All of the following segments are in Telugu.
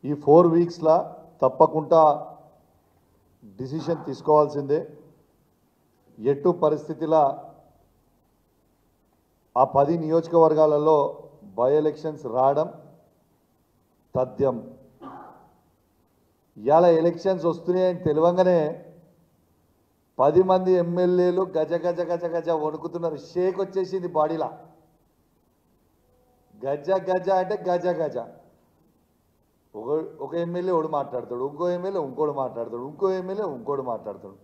ఈ 4 వీక్స్లా తప్పకుండా డిసిషన్ తీసుకోవాల్సిందే. ఎట్టు పరిస్థితిలా ఆ 10 నియోజకవర్గాలలో బై ఎలక్షన్స్ రావడం తథ్యం. ఇవాళ ఎలక్షన్స్ వస్తున్నాయని తెలియంగానే 10 మంది ఎమ్మెల్యేలు గజ గజ గజ గజ వణుకుతున్నారు. షేక్ వచ్చేసింది బాడీలా. గజ గజ అంటే గజ గజ. ఒక ఎమ్మెల్యే ఒకడు మాట్లాడతాడు, ఇంకో ఎమ్మెల్యే ఇంకోడు మాట్లాడతాడు, ఇంకో ఎమ్మెల్యే ఇంకోడు మాట్లాడతాడు.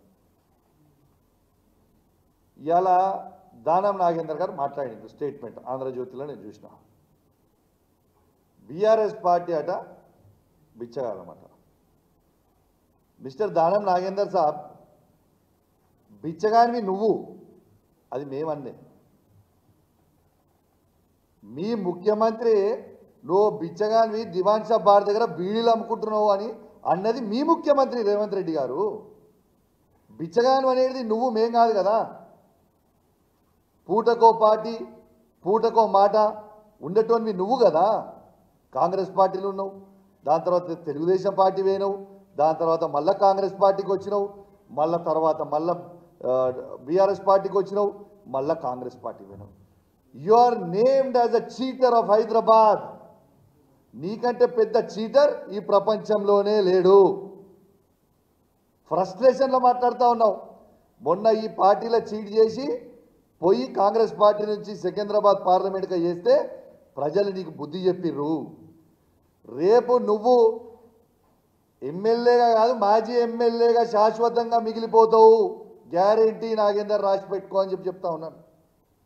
ఇవాళ దానం నాగేందర్ గారు మాట్లాడింది స్టేట్మెంట్ ఆంధ్రజ్యోతిలో నేను చూసిన. బీఆర్ఎస్ పార్టీ అట బిచ్చగాలన్నమాట. మిస్టర్ దానం నాగేందర్ సాబ్, బిచ్చగానివి నువ్వు, అది మేమన్నే. మీ ముఖ్యమంత్రి నువ్వు బిచ్చగానివి దివాన్ షా బార్ దగ్గర బీడీలు అమ్ముకుంటున్నావు అని అన్నది మీ ముఖ్యమంత్రి రేవంత్ రెడ్డి గారు. బిచ్చగాను అనేది నువ్వు, మేం కాదు కదా. పూటకో పార్టీ పూటకో మాట ఉండేటోనివి నువ్వు కదా. కాంగ్రెస్ పార్టీలో ఉన్నావు, దాని తర్వాత తెలుగుదేశం పార్టీ పోయినావు, దాని తర్వాత మళ్ళీ కాంగ్రెస్ పార్టీకి వచ్చినావు, మళ్ళీ తర్వాత మళ్ళీ బీఆర్ఎస్ పార్టీకి వచ్చినావు, మళ్ళీ కాంగ్రెస్ పార్టీ పోయినావు. You are named as a cheater of Hyderabad. నీకంటే పెద్ద చీటర్ ఈ ప్రపంచంలోనే లేడు. ఫ్రస్ట్రేషన్లో మాట్లాడుతూ ఉన్నావు. మొన్న ఈ పార్టీలో చీట్ చేసి పోయి కాంగ్రెస్ పార్టీ నుంచి సికింద్రాబాద్ పార్లమెంట్గా చేస్తే ప్రజలు నీకు బుద్ధి చెప్పిర్రు. రేపు నువ్వు ఎమ్మెల్యేగా కాదు మాజీ ఎమ్మెల్యేగా శాశ్వతంగా మిగిలిపోతావు. గ్యారెంటీ నాగేందర్ రాసి పెట్టుకో అని చెప్తా ఉన్నాను.